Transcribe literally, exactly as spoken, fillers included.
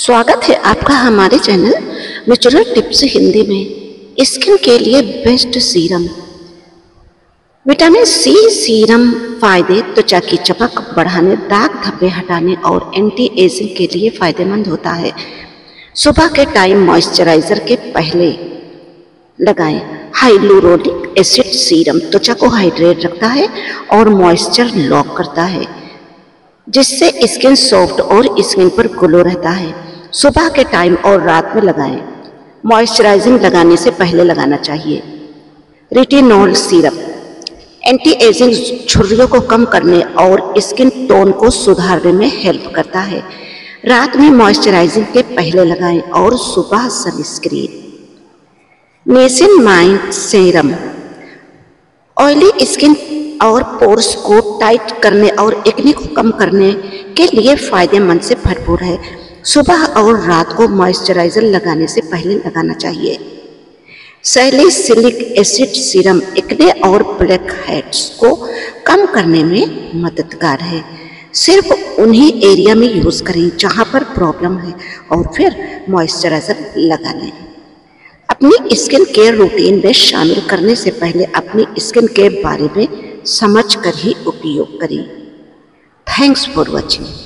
स्वागत है आपका हमारे चैनल नेचुरल टिप्स हिंदी में। स्किन के लिए best serum. Vitamin C serum फायदे त्वचा की चमक बढ़ाने, दाग धब्बे हटाने और एंटी एजिंग के लिए फायदेमंद होता है। सुबह के टाइम मॉइस्चराइजर के पहले लगाएं। हाइलुरोनिक एसिड सीरम त्वचा को हाइड्रेट रखता है और मॉइस्चर लॉक करता है, जिससे स्किन सॉफ्ट और स्किन पर ग्लो रहता है। सुबह के टाइम और रात में लगाएं। मॉइस्चराइजिंग लगाने से पहले लगाना चाहिए। रेटिनॉल सीरम एंटी एजिंग झुर्रियों को कम करने और स्किन टोन को सुधारने में हेल्प करता है। रात में मॉइस्चराइजिंग के पहले लगाएं और सुबह sunscreen. Niacinamide serum oily skin और पोर्स को टाइट करने और एक्ने को कम करने के लिए फायदेमंद से भरपूर है। सुबह और रात को मॉइस्चराइजर लगाने से पहले लगाना चाहिए। सैलिसिलिक एसिड सीरम एक्ने और ब्लैक हेड्स को कम करने में मददगार है। सिर्फ उन्हीं एरिया में यूज करें जहां पर प्रॉब्लम है और फिर मॉइस्चराइजर लगा लें। अपनी स्किन केयर रूटीन में शामिल करने से पहले अपनी स्किन के बारे में समझ कर ही उपयोग करें। Thanks for watching.